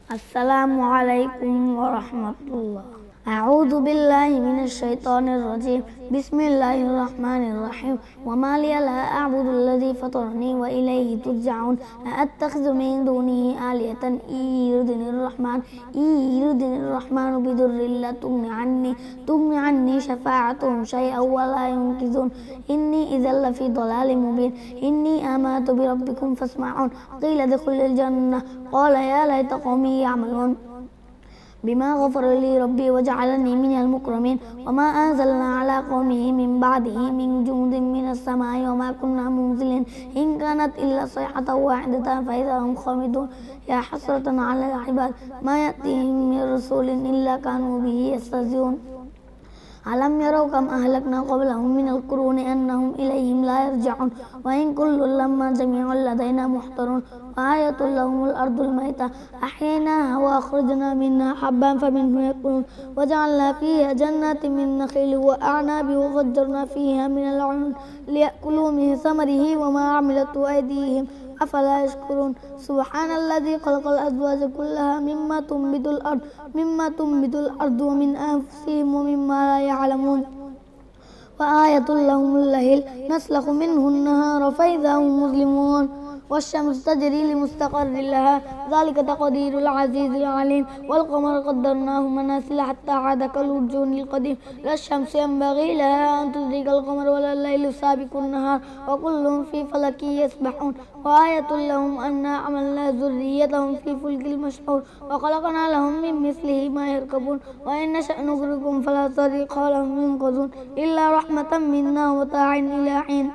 السلام عليكم ورحمة الله. أعوذ بالله من الشيطان الرجيم. بسم الله الرحمن الرحيم. وما لي لا أعبد الذي فطرني وإليه ترجعون. أأتخذ من دونه آلهة إن يردني الرحمن بضر لا تغن عني شفاعتهم شيئا ولا ينقذون. إني إذا لفي ضلال مبين. إني آمنت بربكم فاسمعون. قيل ادخل الجنة قال يا ليت قومي يعملون بما غفر لي ربي وجعلني من المكرمين. وما أنزلنا على قومه من بعده من جند من السماء وما كنا منزلين. إن كانت إلا صيحة واحدة فإذا هم خامدون. يا حسرة على العباد ما يأتيهم من رسول إلا كانوا به يستهزئون. ألم يروا كم أهلكنا قبلهم من القرون أنهم إليهم لا يرجعون. وإن كل لما جميع لدينا محضرون. وآية لهم الأرض الميتة أحييناها وأخرجنا منها حبا فمنه يأكلون. وجعلنا فيها جنات من نخيل وأعناب وفجرنا فيها من العيون ليأكلوا من ثمره وما عملته أيديهم أفلا يشكرون. سبحان الذي خلق الأزواج كلها مما تنبت الأرض ومن أنفسهم ومما لا يعلمون. وآية لهم الليل نسلخ منه النهار فإذا هم مظلمون. والشمس تجري لمستقر لها ذلك تقدير العزيز العليم. والقمر قدرناه منازل حتى عاد كالعرجون القديم. لا الشمس ينبغي لها أن تدرك القمر ولا الليل سابق النهار وكل في فلك يسبحون. وآية لهم أنا عملنا ذريتهم في الفلك المشحون وخلقنا لهم من مثله ما يركبون. وإن نشأ نغرقهم فلا صريخ لهم ينقذون إلا رحمة منا ومتاع إلى حين.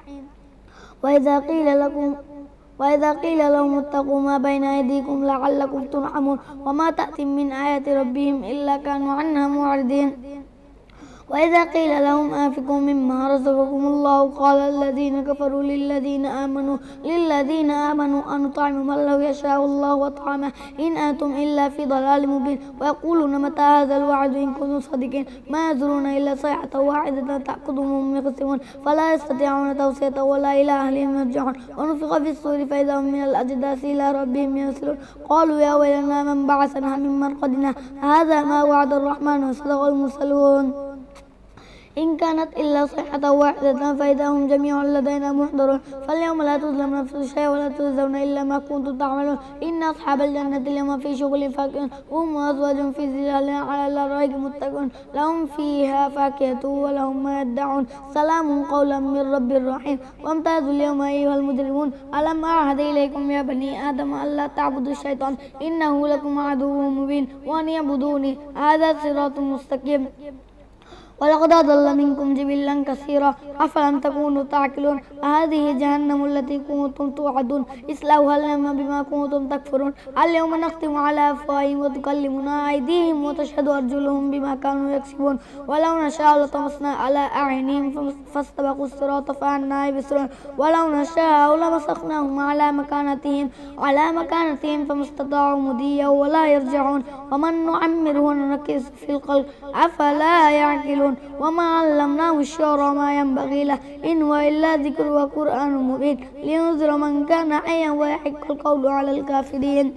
وإذا قيل لهم اتقوا ما بين أيديكم لعلكم ترحمون. وما تأتي من آية ربهم إلا كانوا عنها معرضين. وإذا قيل لهم أنفقوا مما رزقكم الله قال الذين كفروا للذين آمنوا أنطعم من لو يشاء الله وطعمه إن أنتم إلا في ضلال مبين. ويقولون متى هذا الوعد إن كنتم صادقين ما يزرون إلا صيحة واحدة تأخذهم يخصمون فلا يستطيعون توصية ولا إلى أهلهم يرجعون. ونفخ في الصور فإذا هم من الأجداث إلى ربهم ينسلون. قالوا يا ويلنا من بعثنا من مرقدنا هذا ما وعد الرحمن وصدق المرسلون. إن كانت إلا صيحة واحدة فإذا هم جميع لدينا محضرون. فاليوم لا تظلم نفس شيئا ولا تجزون إلا ما كنتم تعملون. إن أصحاب الجنة اليوم في شغل فاكهون وهم وأزواج في ظلال على الأرائك متكئون لهم فيها فاكهة ولهم ما يدعون سلام قولا من رب رحيم. وامتازوا اليوم أيها المجرمون ألم أعهد إليكم يا بني آدم ألا تعبدوا الشيطان إنه لكم عدو مبين وأن يعبدوني هذا صراط مستقيم. ولقد أضل منكم جبلا كثيرا أفلم تكونوا تعقلون. هذه جهنم التي كنتم توعدون اصلوها اليوم بما كنتم تكفرون. اليوم نختم على أفواههم وتكلمنا أيديهم وتشهد أرجلهم بما كانوا يكسبون. ولو نشاء لطمسنا على أعينهم فاستبقوا الصراط فأنى يبصرون. ولو نشاء لمسخناهم على مكانتهم فما استطاعوا مضيا ولا يرجعون. ومن نعمره ننكس في الخلق أفلا يعقلون. وما علمناه الشعر ما ينبغي له إن هو إلا ذكر وقرآن مبين لينذر من كان حيا ويحق القول على الكافرين.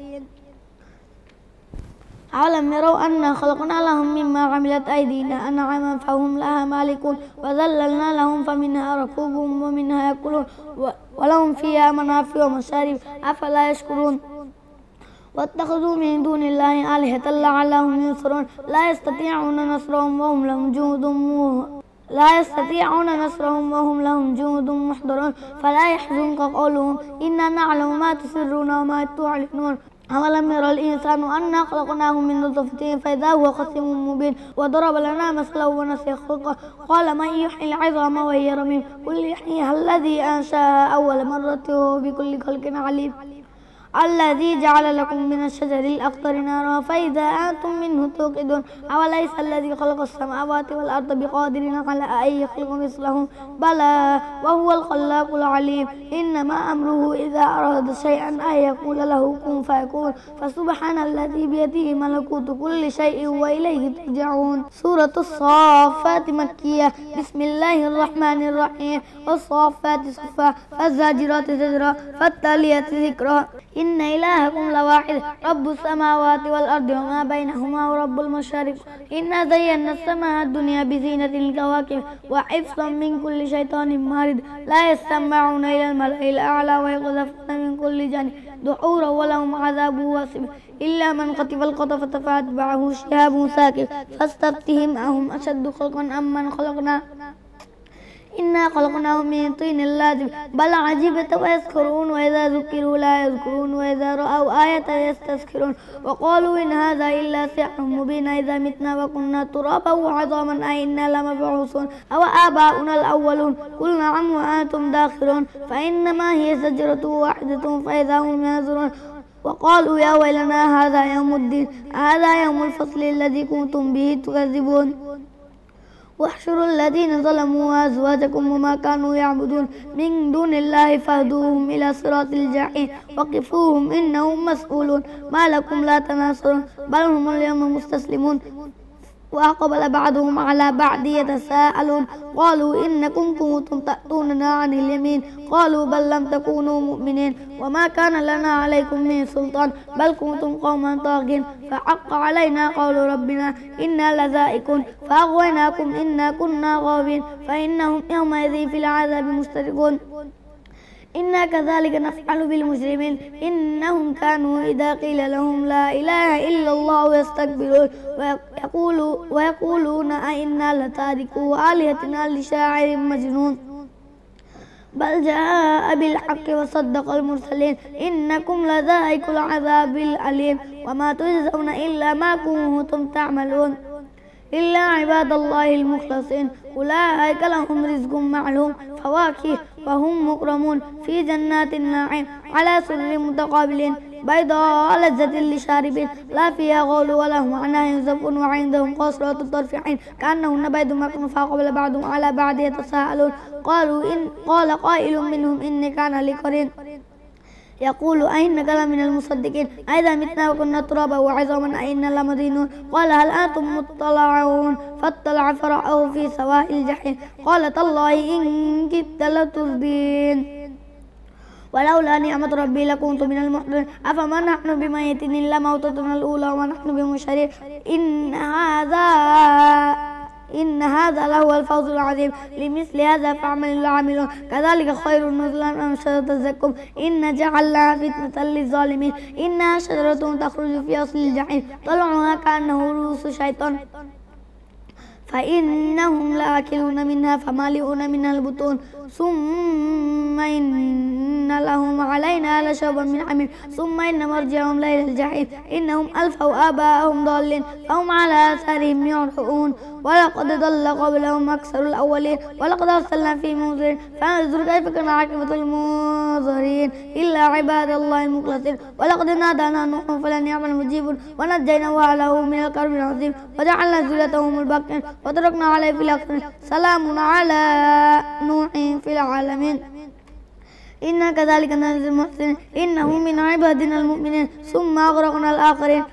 أولم يروا أنا خلقنا لهم مما عملت أيدينا أنعاما فهم لها مالكون وذللنا لهم فمنها ركوبهم ومنها يأكلون ولهم فيها منافع ومشارب أفلا يشكرون. واتخذوا من دون الله آلهة لعلهم ينصرون لا يستطيعون نصرهم وهم لهم جنود محضرون. فلا يحزنك قولهم إنا نعلم ما تسرون وما تعلنون. أولم يرى الإنسان أنا خلقناه من نطفة فإذا هو خصيم مبين. وضرب لنا مثلا ونسي خلقه قال من يحيي العظام وهي رميم قل يحييها الذي أنشأها أول مرة وهو بكل خلق عليم. الذي جعل لكم من الشجر الأخضر نارا فإذا أنتم منه توقدون. أوليس الذي خلق السماوات والأرض بقادر على أن يخلق مثلهم بلى وهو الخلاق العليم. إنما أمره إذا أراد شيئا أن يقول له كن فيكون. فسبحان الذي بيده ملكوت كل شيء وإليه ترجعون. سورة الصافات مكية. بسم الله الرحمن الرحيم. والصافات صفا فالزاجرات زجرا فالتاليات ذكرا إن إلهكم لواحد رب السماوات والأرض وما بينهما ورب المشارق إنا زينا السماء الدنيا بزينة الكواكب وحفظا من كل شيطان مارد لا يستمعون إلى الملأ الأعلى ويقذفون من كل جانب دحورا ولهم عذاب واصب إلا من خطف الخطفة فأتبعه شهاب ثاقب فاستفتهم أهم أشد خلقا أم من خلقنا إنا خلقناهم من طين لازب بل عجبت ويسخرون وإذا ذكروا لا يذكرون وإذا رأوا آية يستسخرون وقالوا إن هذا إلا سحر مبين إذا متنا وكنا ترابا وعظاما أئنا لمبعوثون أو آباؤنا الأولون قل نعم وأنتم داخرون فإنما هي زجرة واحدة فإذا هم ينظرون وقالوا يا ويلنا هذا يوم الدين هذا يوم الفصل الذي كنتم به تكذبون واحشروا الذين ظلموا وأزواجكم وما كانوا يعبدون من دون الله فاهدوهم إلى صراط الجحيم وقفوهم إنهم مسؤولون ما لكم لا تناصرون بل هم اليوم مستسلمون وأقبل بعضهم على بعض يتساءلون قالوا إنكم كنتم تأتوننا عن اليمين قالوا بل لم تكونوا مؤمنين وما كان لنا عليكم من سلطان بل كنتم قوما طاغين فحق علينا قول ربنا إنا لذائقون فأغويناكم إنا كنا غاوين فإنهم يومئذ في العذاب مشتركون إنا كذلك نفعل بالمجرمين إنهم كانوا إذا قيل لهم لا إله إلا الله يستكبرون ويقولون أئنا لتاركو آلهتنا لشاعر مجنون بل جاء بالحق وصدق المرسلين إنكم لذائق العذاب الأليم وما تجزون إلا ما كنتم تعملون إلا عباد الله المخلصين أولئك لهم رزق معلوم فواكه وهم مكرمون في جنات النعيم على سرر متقابلين بيضاء لذة للشاربين لا فيها غول ولا هم عنها ينزفون وعندهم قاصرات الطرف عين كأنهن بيض مكنون فأقبل بعضهم على بعض يتساءلون قال قائل منهم إني كان لي قرين يقول أئنك لمن المصدقين أئذا متنا وكنا ترابا وعظاما أئنا لمدينون قال هل أنتم مطلعون فاطلع فرأه في سواء الجحيم قال تالله إن كدت لتردين ولولا نعمة ربي لكنت من المحضرين أفما نحن بميتين إلا موتتنا الأولى ونحن بمشرين إن هذا لهو الفوز العظيم لمثل هذا فاعمل العاملون كذلك خير نزلا أم شجرة الزقوم إن جعلناها فتنة للظالمين إنها شجرة تخرج في أصل الجحيم طلعها كأنه رؤوس شيطان فإنهم لآكلون منها فمالئون منها البطون ثم إن لهم علينا لشوبا من حميم ثم إن مرجعهم لإلى الجحيم إنهم ألفوا آباءهم ضالين فهم على آثارهم يهرعون ولقد ضل قبلهم أكثر الأولين ولقد أرسلنا فيهم منذرين فانظر كيف كان عاقبة المنذرين إلا عباد الله المخلصين ولقد نادانا نوح فلنعم المجيبون ونجيناه وأهله من الكرب العظيم وجعلنا ذريتهم الباقين وتركنا عليه في الآخرين سلام على نوح في العالمين إنا كذلك نجزي المحسنين إنه من عبادنا المؤمنين ثم أغرقنا الآخرين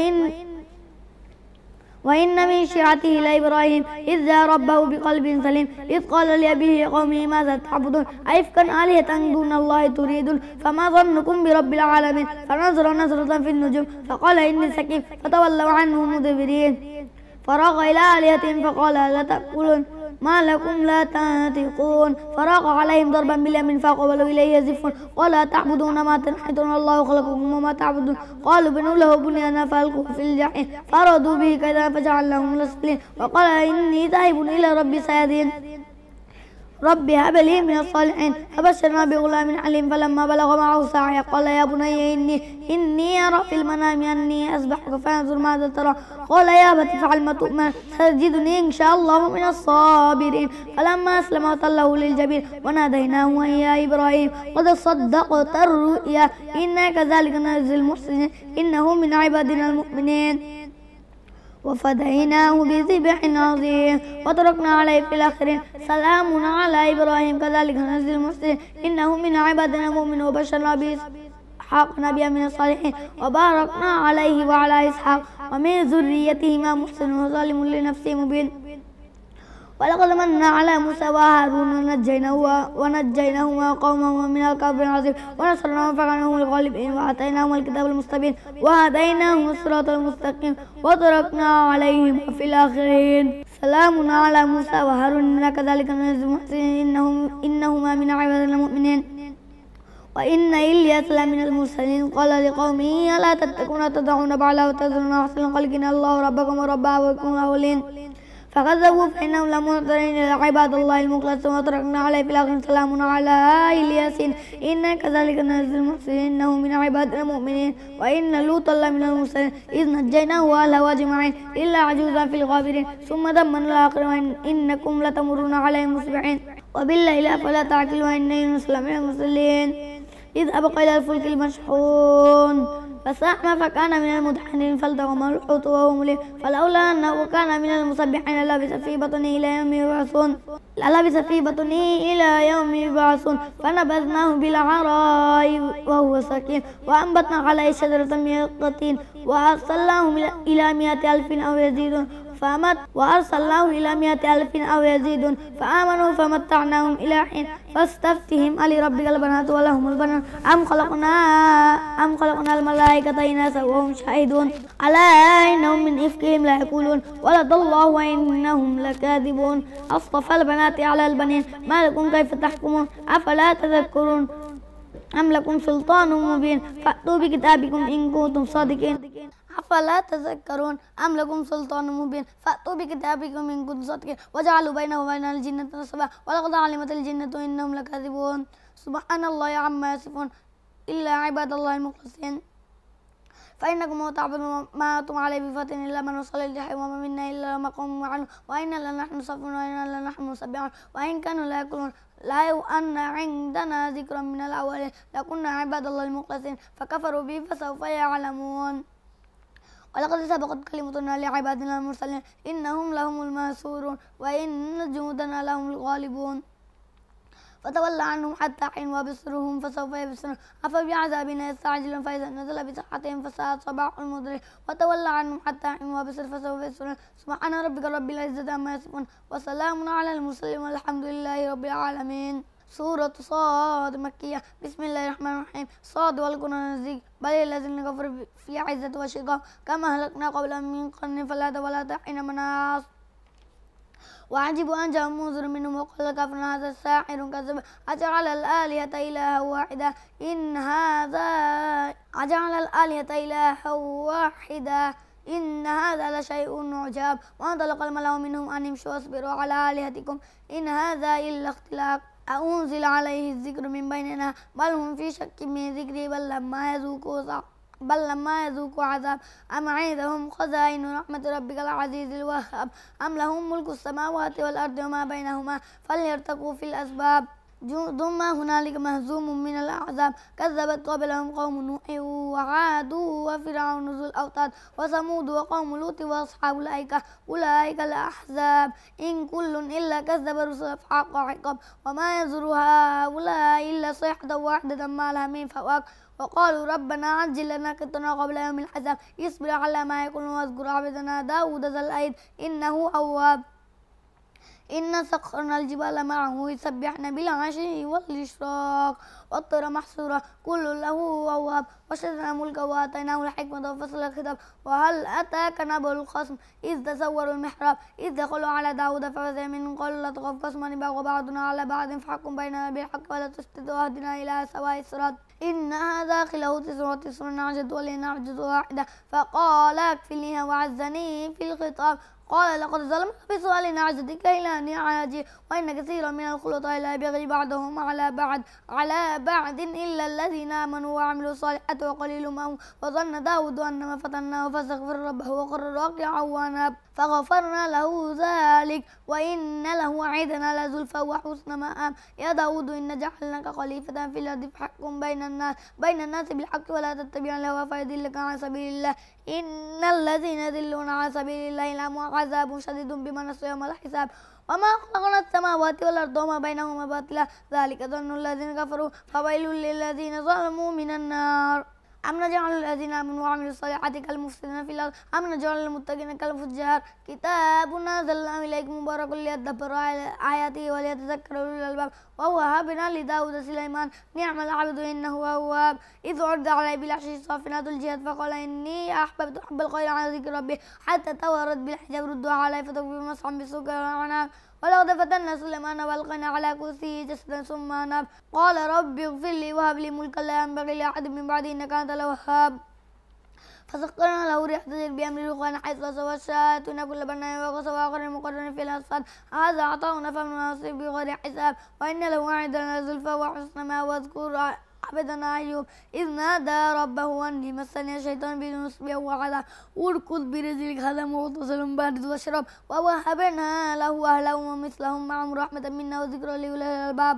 وإن من شيعته لإبراهيم إذ جاء ربه بقلب سليم إذ قال لأبيه قومه ماذا تعبدون أئفكا آلهة دون الله تريدون فما ظنكم برب العالمين فنظر نظرة في النجوم فقال إني سقيم فتولوا عنه مدبرين فراغ إلى آلهتهم فقال لا تأكلون ما لكم لا تنطقون فراغ عليهم ضربا باليمين فأقبلوا إليه يزفون قال تعبدون ما تنحتون الله خلقكم وما تعبدون قالوا بنوا له بنيانا فألقوه في الجحيم فأرادوا به كيدا فجعلناهم الأسفلين وقال إني ذاهب إلى ربي سيهدين رب هب لي من الصالحين فبشرنا بغلام حليم فلما بلغ معه السعي قال يا بني إني أرى في المنام أني أذبحك فانظر ماذا ترى قال يا أبت افعل ما تؤمر ستجدني إن شاء الله من الصابرين فلما أسلم وتله للجبين وناديناه يا إبراهيم قد صدقت الرؤيا إنا كذلك نجزي المحسنين إنه من عبادنا المؤمنين وفديناه بذبح عظيم وتركنا عليه في الآخرين سلام على إبراهيم كذلك نجزي المحسنين إنه من عبادنا المؤمنين وبشرنا بإسحاق نبيا من الصالحين وباركنا عليه وعلى إسحاق ومن ذريتهما محسن وظالم لنفسه مبين ولقد مننا على موسى وهارون ونجيناهما وقومهما من الكرب العظيم ونصرناهم فكانوا هم الغالبين وآتيناهم الكتاب المستبين وهديناهم الصراط المستقيم وتركنا عليهم في الآخرين سلام على موسى وهارون إنا كذلك نجزي المحسنين إنهما من عبادنا المؤمنين وإن إلياس لمن المرسلين قال لقومه ألا تتقون تدعون بعلا وتذرون أحسن الخلق إن الله ربكم ورب آبائكم الأولين فكذبوا فإنهم لمحضرين إلى عباد الله المخلصين وتركنا عليه في الآخرين سلام على إلياس إنا كذلك نجزي المحسنين إنه من عبادنا المؤمنين وإن لوطا لمن المرسلين إذ نجيناه وأهله أجمعين إلا عجوزا في الغابرين ثم دمرنا الآخرين إنكم لتمرون عليهم مصبحين وبالليل أفلا تعقلون إن يونس لمن المرسلين إذ أبق إلى الفلك المشحون فساهم فكان من المدحضين فالتقمه الحوت وهو مليم فلولا أنه كان من المسبحين لبث في بطنه إلى يوم يبعثون فنبذناه بالعراء وهو سقيم وأنبتنا عليه شجرة من يقطين وأرسلناه إلى 100,000 أو يزيدون أو يزيدون فآمنوا فمتعناهم إلى حين فاستفتهم ألربك البنات ولهم البنون أم خلقنا الملائكة إناثا وهم شاهدون ألا إنهم من إفكهم لا يقولون ولد الله وإنهم لكاذبون أصطفى البنات على البنين ما لكم كيف تحكمون أفلا تذكرون أم لكم سلطان مبين فأتوا بكتابكم إن كنتم صادقين أفلا تذكرون أم لكم سلطان مبين فأتوا بكتابكم إن كنتم صادقين وجعلوا بينه وبين الجنة نسبا ولقد علمت الجنة إنهم لكاذبون سبحان الله عما يصفون إلا عباد الله المخلصين فإنكم وتعبدون ما أنتم عليه بفتن إلا من وصل الجحيم وما منا إلا مقام معلوم وإنا لنحن صفون وإنا لنحن مسبحون وإن كانوا لا يأكلون لو أن عندنا ذكرا من الأولين لكنا عباد الله المخلصين فكفروا به فسوف يعلمون ولقد سبقت كلمتنا لعبادنا المرسلين إنهم لهم المنصورون وإن جندنا لهم الغالبون فتولى عنهم حتى حين وابصرهم فسوف يبصرون أفبعذابنا يستعجلون فإذا نزل بساحتهم فساءت صباح المنذرين وتولى عنهم حتى حين وابصر فسوف يبصرون سبحان ربك رب العزة عما يصفون وسلام على المرسلين والحمد لله رب العالمين. سورة صاد مكية. بسم الله الرحمن الرحيم. صاد والقرآن الذكر بل الذين كفروا في عزة وشقاق كما أهلكنا قبلهم من قرن فلا ولا حين مناص وعجبوا أن جاءهم منذر منهم وقال الكافرون هذا ساحر كذب أجعل الآلهة إلها واحدة إن هذا لشيء عجاب وانطلق الملأ منهم أن امشوا واصبروا على آلهتكم إن هذا إلا اختلاق أنزل عليه الذكر من بيننا بل هم في شك من ذكري بل لما يذوقوا عذاب أم عندهم خزائن رحمة ربك العزيز الوهاب أم لهم ملك السماوات والأرض وما بينهما فليرتقوا في الأسباب ثم هنالك مهزوم من الأحزاب كذبت قبلهم قوم نوح وعاد وفرعون ذو الأوتاد وثمود وقوم لوط وأصحاب الأيكة أولئك الأحزاب إن كل إلا كذب الرسل فحق عقاب وما ينظر هؤلاء إلا صيحة واحدة ما لها من فواق وقالوا ربنا عجل لنا قطنا قبل يوم الحساب يصبر على ما يقولون واذكر عبدنا داود ذا الأيد إنه أواب إن سخرنا الجبال معه يسبحن بالعشي والإشراق والطير محصورة كل له أواب وشدنا ملكا وآتيناه الحكمة وفصل الخطاب وهل أتاك نبأ الخصم إذ تسوروا المحراب إذ دخلوا على داود ففزع منهم قالوا لا تخف خصمان بغى بعضنا على بعض فاحكم بيننا بالحق ولا تشتت واهدنا إلى سواء الصراط إن هذا خله 99 نعجة ولي نعجة واحدة فقال اكفلنيها وعزني في الخطاب قال لقد ظلمت بسؤال نعجتك إلى نعاجي وإن كثيرا من الخلطاء لا يبغي بعضهم على بعض إلا الذين آمنوا وعملوا الصالحات وقليل ما هم وظن داود أنما فتناه فاستغفر ربه وقر راكعا وأناب فغفرنا له ذلك وإن له عندنا لزلفى وحسن مآب يا داود إن جعلناك خليفة في الأرض فاحكم بين الناس بالحق ولا تتبع الهوى فيضلك عن سبيل الله إن الذين يضلون عن سبيل الله لهم عذاب شديد بما نسوا يوم الحساب وما خلقنا السماوات والأرض وما بينهما باطلا ذلك ظن الذين كفروا فويل للذين ظلموا من النار أم نجعل الذين آمنوا وعملوا الصالحات كالمفسدين في الأرض أم نجعل المتقين كالفجار كتاب أنزلناه إليكم مبارك ليدبروا آياته وليتذكروا أولو الألباب ووهبنا لداود سليمان نعم العبد إنه أواب إذ عرض عليه بالعشي الصافنات الجهاد فقال إني أحببت حب الخير عن ذكر ربي حتى توارت بالحجاب ردوا عليه فتكفي مسحا بالسوق والعناق ولقد فتنا سليمان والقينا على كرسيه جسدا ثم أناب قال رب اغفر لي وهب لي ملكا لا ينبغي لأحد من بعدي إنك أنت الوهاب فسخرنا له ريح تجري بأمره رخاء حيث أصابت الشياطين كل بناء وغصب وآخر مقرن في الأصفاد هذا عطاؤنا فمن نصيب بغير حساب وإن له عندنا زلفى وحسن ما واذكر عبدنا أيوب إذ نادى ربه أني مسني الشيطان بنصب وعذاب اركض برجلك هذا مغتسل بارد واشرب ووهبنا له أهله ومثلهم معهم رحمة منا وذكرى لأولي الألباب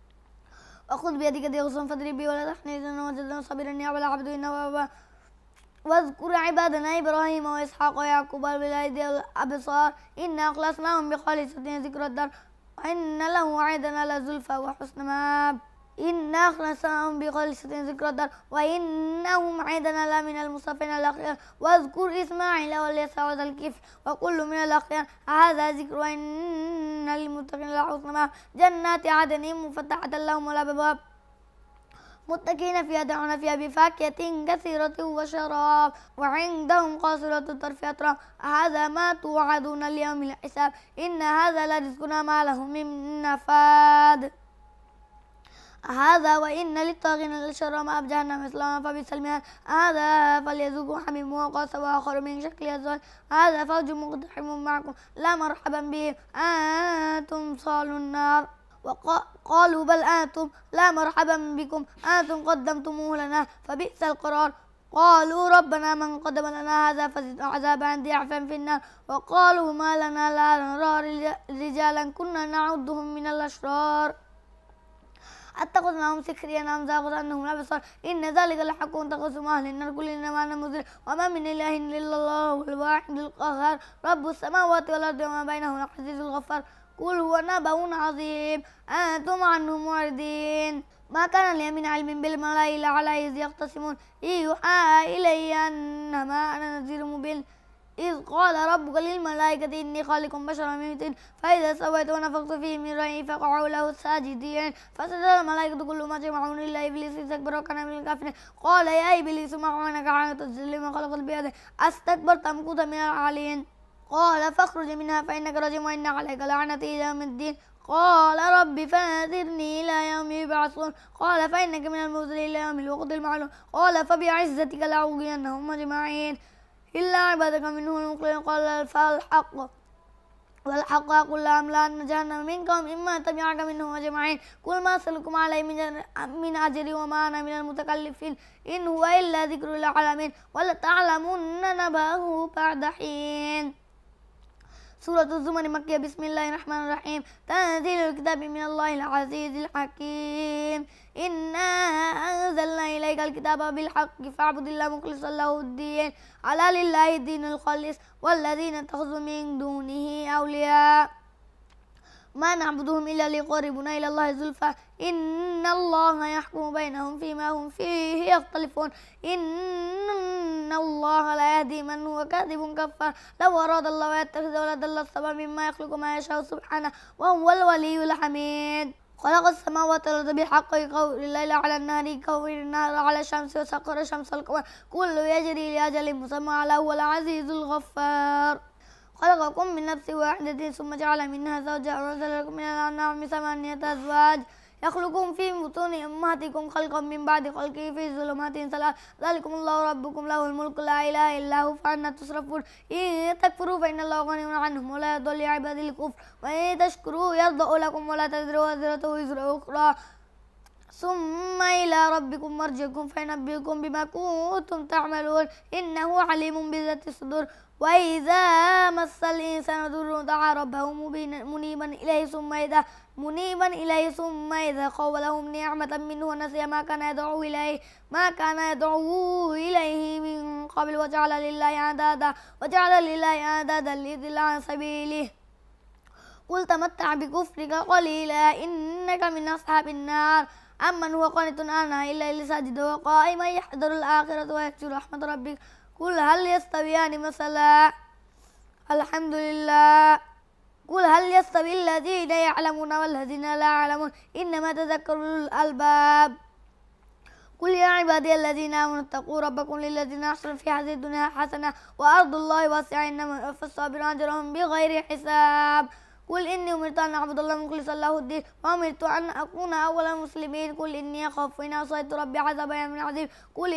وخذ بيدك ضغثا فاضرب به ولا تحنث وجدنا صبرا يعمل العبد إنه واذكر عبادنا إبراهيم وإسحاق ويعقوب بالأيدي الأبصار إنا أخلصناهم بخالصة ذكر الدار وإن له عندنا لزلفى وحسن مآب إنا أخلصناهم بخالصة ذكر الدار وإنهم عندنا لمن المصطفين الأخيار واذكر إسماعيل واليسع وذا الكفل وكل من الأخيار هذا ذكر وإن للمتقين لحسن مآب جنات عدن مفتحة لهم الأبواب متكئين فيها دعون فيها بفاكهة كثيرة وشراب وعندهم قاصرة الطرف أتراب هذا ما توعدون اليوم الحساب إن هذا لرزقنا ما له من نفاد هذا وإن للطاغين لشر مآب جهنم يصلونها فبئس المهاد هذا فليذوقوا حميم وغاص وآخر من شكل أزواج هذا فوج مقتحم معكم لا مرحبا بهم أنتم صالوا النار وقالوا بل أنتم لا مرحبا بكم أنتم قدمتموه لنا فبئس القرار قالوا ربنا من قدم لنا هذا فزد عذابا ضعفا في النار وقالوا ما لنا لا نرى رجالا كنا نعدهم من الأشرار اتخذناهم سخريا أم زاغت عنهم الأبصار إن ذلك لحق تقسم أهل النار كلنا معنا مذر وما من إله إلا الله الواحد القهار رب السماوات والأرض وما بينهما العزيز الغفار قل هو نبأ عظيم أنتم عنه معرضين ما كان لي من علم بالملائكة إلا على إذ يختصمون يوحى إلي أنما أنا نذير مبين إذ قال ربك للملائكة إني خالق بشرا من طين فإذا سويت ونفخت فيه من روحي فقعوا له ساجدين فسجد الملائكة كلهم أجمعون إلا إبليس استكبر وكان من الكافرين قال يا إبليس ما منعك أن تسجد لما خلقت بيدي أستكبرت أم كنت من العالين قال فاخرج منها فإنك رجيم وإن عليك لعنتي إلى يوم الدين قال رب فانذرني إلى يوم يبعثون قال فإنك من المنذرين إلى يوم الوقت المعلوم قال فبعزتك لأغوينهم أجمعين إلا عبادك منهم المخلصين قال فالحق والحق أقول لأملأن جهنم منكم إما تبعك منهم أجمعين قل ما أسألكم عليه من أجر وما أنا من المتكلفين إن هو إلا ذكر للعالمين ولتعلمن نبأه بعد حين سورة الزمر مكية بسم الله الرحمن الرحيم تنزيل الكتاب من الله العزيز الحكيم إنا أنزلنا إليك الكتاب بالحق فاعبد الله مخلصا له الدين على لله الدين الخالص والذين اتخذوا من دونه أولياء ما نعبدهم إلا ليقربونا إلى الله زلفى إن الله يحكم بينهم فيما هم فيه يختلفون إن الله لا يهدي من هو كاذب كفار لو أراد الله يتخذ ولدا لاصطفى مما يخلق ما يشاء سبحانه وهو الولي الحميد خلق السماوات والأرض بالحق يقول الليل على النهار يقول النهار على الشمس وسخر الشمس والقمر كل يجري لأجل مسمى على هو العزيز الغفار خلقكم من نفس واحدة ثم جعل منها زوجها ونزل لكم من الأنعام ثمانية أزواج يخلقكم في بطون أمهاتكم خلقا من بعد خلقه في ظلمات ثلاث ذلكم الله ربكم له الملك لا إله إلا هو فأنى تصرفون إن تكفروا فإن الله غني عنهم ولا يرضى لعباده الكفر وإن تشكروا يرضى لكم ولا تزر وازرة وزر أخرى ثم إلى ربكم مرجعكم فينبئكم بما كنتم تعملون إنه عليم بذات الصدور وإذا مس الإنسان ضر دعا ربه منيبا إليه ثم إذا خوله نعمة منه ونسي ما كان يدعو إليه من قبل وجعل لله أندادا ليضل عن سبيله قل تمتع بكفرك قليلا إنك من أصحاب النار أمن هو قانت آناء الليل ساجدا وقائما يحذر الآخرة ويرجو رحمة ربك قل هل يستويان مثلا الحمد لله قل هل يستوي الذين يعلمون والذين لا يعلمون إنما تذكر أولو الألباب قل يا عبادي الذين آمنوا اتقوا ربكم للذين أحسنوا في هذه الدنيا حسنة وأرض الله واسعة إنما يوفى الصابرون أجرهم بغير حساب قل إني أمرت أن أعبد الله مخلصا له الدين وأمرت أن أكون أول المسلمين قل إني أخاف إن عصيت ربي عذاب يوم عظيم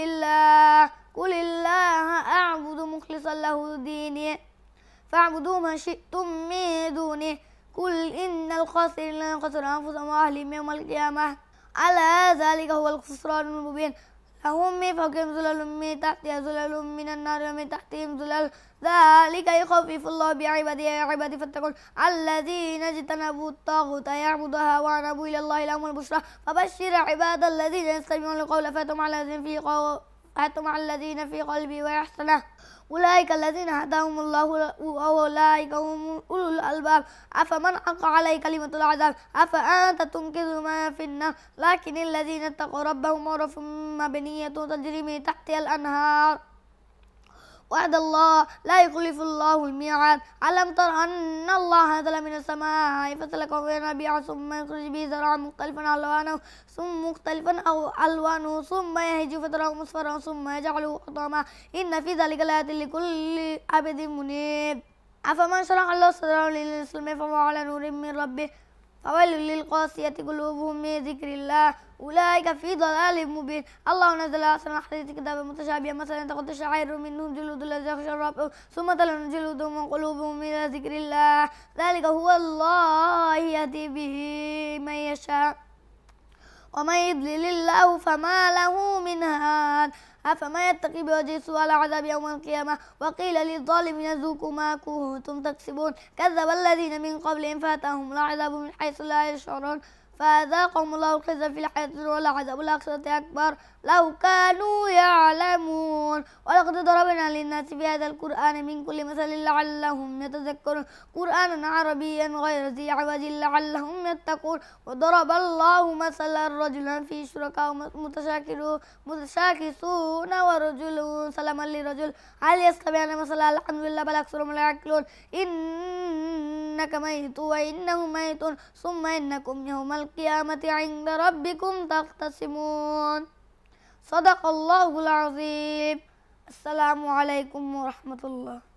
قل الله أعبد مخلصا له ديني فاعبدوا ما شئتم من دونه قل إن الخاسرين الذين خسروا أنفسهم وأهلهم يوم القيامة ألا ذلك هو الخسران المبين لهم من فوقهم ظلال من تحتها ظلال من النار ومن تحتهم ظلال ذلك يخفف الله بعباده يا عبادي فاتقون الذين اجتنبوا الطاغوت يعبدها وأنابوا إلى الله لهم البشرى فبشر عباد الذين يستمعون القول فاتهم على الذين في قلبي ويحسنه أولئك الذين هداهم الله وأولئك هم أولو الألباب أفمن حق عليه كلمة العذاب أفأنت تنقذ ما في النار لكن الذين اتقوا ربهم غرف مبنية تجري من تحتها الأنهار وعد الله لا يخلف الله الميعاد ألم تر أن الله نزل من السماء فسلكه ينابيع ثم يخرج به زرعا مختلفا ألوانه ثم يهيج فتراه مصفرا ثم يجعله حطاما إن في ذلك لآيات لكل عبد منيب أفمن شرح الله صدره للإسلام فهو على نور من ربه فويل للقاسية قلوبهم من ذكر الله أولئك في ضلال مبين الله نزل أحسن الحديث كتابا متشابها مثلا تقول تشعر منهم جلود الذين يخشى ربهم ثم تلون جلودهم وقلوبهم من ذكر الله ذلك هو الله يهدي به من يشاء ومن يضلل الله فما له من هاد أفما يتقي بوجه سوء العذاب يوم القيامة وقيل للظالمين ذوقوا ما كنتم تكسبون كذب الذين من قبلهم فأتاهم العذاب من حيث لا يشعرون فذاقهم الله الخزي في الحياة الدنيا والعذاب الآخرة أكبر لو كانوا يعلمون ولقد ضربنا للناس في هذا القرآن من كل مثل لعلهم يتذكرون قرآنا عربيا غير ذي عوج لعلهم يتقون وضرب الله مثلا رجلا في شركاء متشاكسون ورجل سلما لرجل هل يستويان مثلا الحمد لله بل أكثرهم لا يعقلون إنك ميت وإنهم ميتون ثم إنكم يوم القيامة عند ربكم تختصمون صدق الله العظيم السلام عليكم ورحمة الله